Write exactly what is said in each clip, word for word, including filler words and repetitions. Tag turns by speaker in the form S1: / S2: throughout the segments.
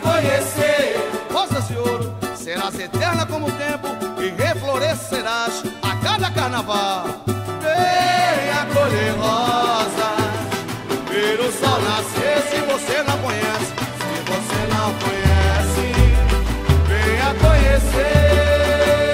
S1: conhecer.
S2: Rosas de ouro, serás eterna como o tempo e reflorescerás a cada carnaval.
S1: Venha colher rosa,
S2: Ver o sol nascer se você não conhece.
S1: se você não conhece, venha conhecer.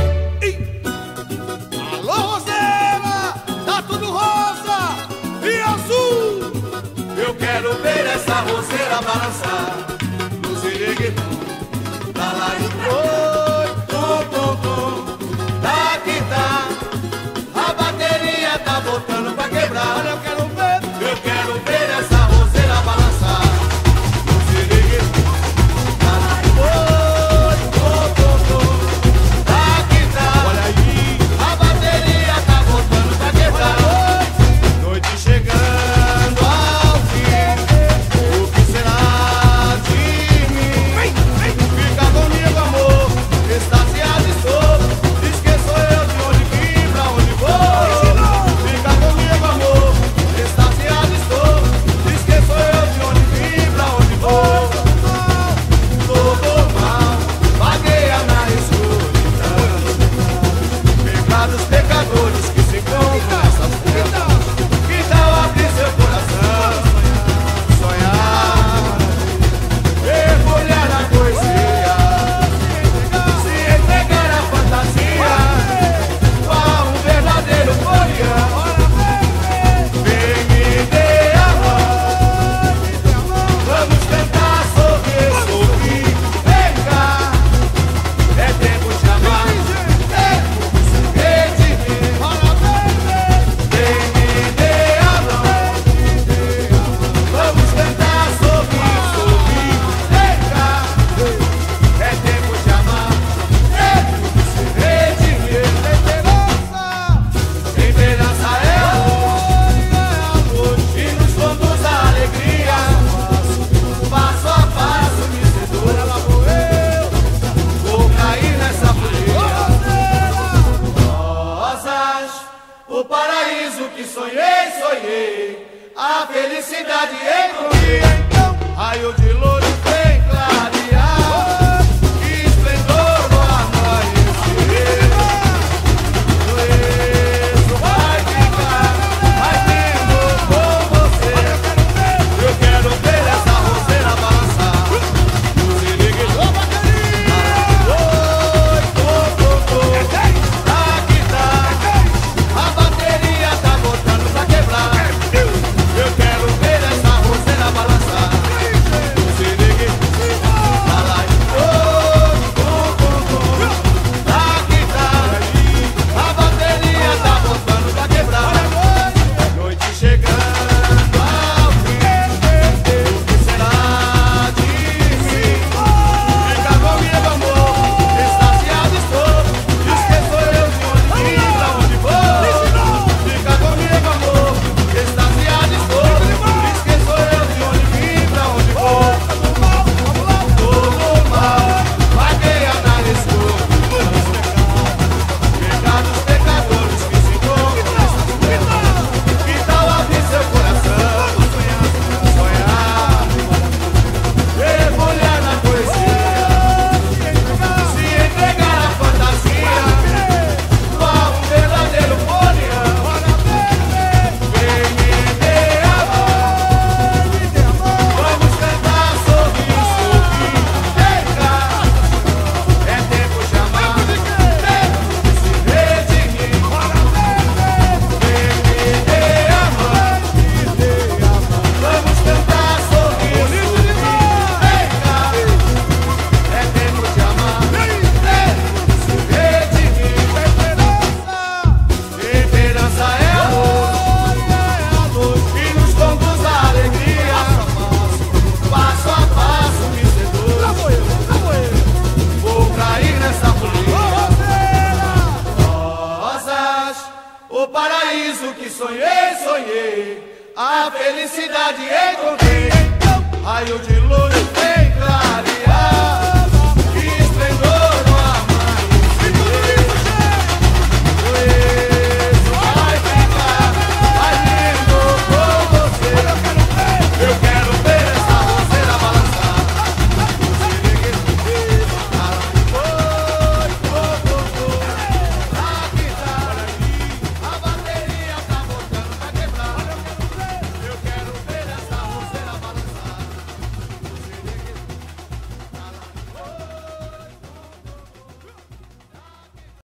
S2: Alô, Rosela, tá tudo rosa e azul.
S1: Eu quero ver essa roseira balançar no ziriguetum, da lá e oi, tum, tum, tum, daqui tá, a bateria tá botando pra quebrar.
S2: Olha, eu quero ver.
S1: Eu quero ver essa roseira balançar no ziriguetum, da lá e oi, tum, tum, tum, daqui tá,
S2: Olha aí,
S1: a bateria tá botando pra quebrar.
S2: noite chegando ao fim. O que será de mim? Fica comigo, amor, extasiado estou. Esqueço eu de onde vim, pra onde vou. Fica comigo, amor, extasiado estou. Esqueço eu de onde vim, pra onde vou.
S1: Todo mal vagueia na escuridão,
S2: Pecados, pecadores que se encontram nessas ruas.
S1: que tal abrir seu coração,
S2: Sonhar,
S1: mergulhar na poesia, se entregar à fantasia, qual um verdadeiro folião. Vem me dê amor, vamos cantar sobre esse ouvir. Vem cá, é tempo de amar, tempo de se redimir. Vem me dê amor, vamos cantar sobre isso ouvir. Vem cá, é tempo de amar, tempo de se redimir. Esperança é amor, e nos conduz à alegria. Passo a passo me seduz, vou cair nessa folia. Rosas, o paraíso que sonhei, sonhei, a felicidade encontrei.
S2: raio de luz
S1: Vem clarear, que esplendor no amanhecer. Isso vai ficar mais lindo com você. Eu quero ver essa roseira balançar no ziriguetum. Oi, tum, tum, tum, aqui tá, a bateria tá botando pra quebrar. Eu quero ver essa roseira balançar no ziriguetum. Tá lá e oi, tum, tum, tum, aqui tá, a bateria tá botando pra quebrar. Noite chegando ao fim, o que será de mim? Fica comigo, amor, extasiado estou. Esqueço eu de onde vim, pra onde vou. Fica comigo, amor, extasiado estou. Esqueço eu de onde vim, pra onde vou. Todo mal vagueia na escuridão, pecados, pecadores que se encontram nessa multidão. Que tal abrir seu coração, sonhar, mergulhar na poesia, se entregar à fantasia, qual um verdadeiro folião. Vem me dê amor, vamos cantar sobre isso ouvir. Vem cá, é tempo de amar, tempo de se redimir. Vem me dê amor, vamos cantar sobre isso ouvir. Vem cá, é tempo de amar, tempo de se redimir. Esperança é amor, e nos conduz à alegria. Passo a passo me seduz, vou cair nessa folia. Rosas, o paraíso que sonhei, sonhei, a felicidade encontrei.
S2: raio de luz.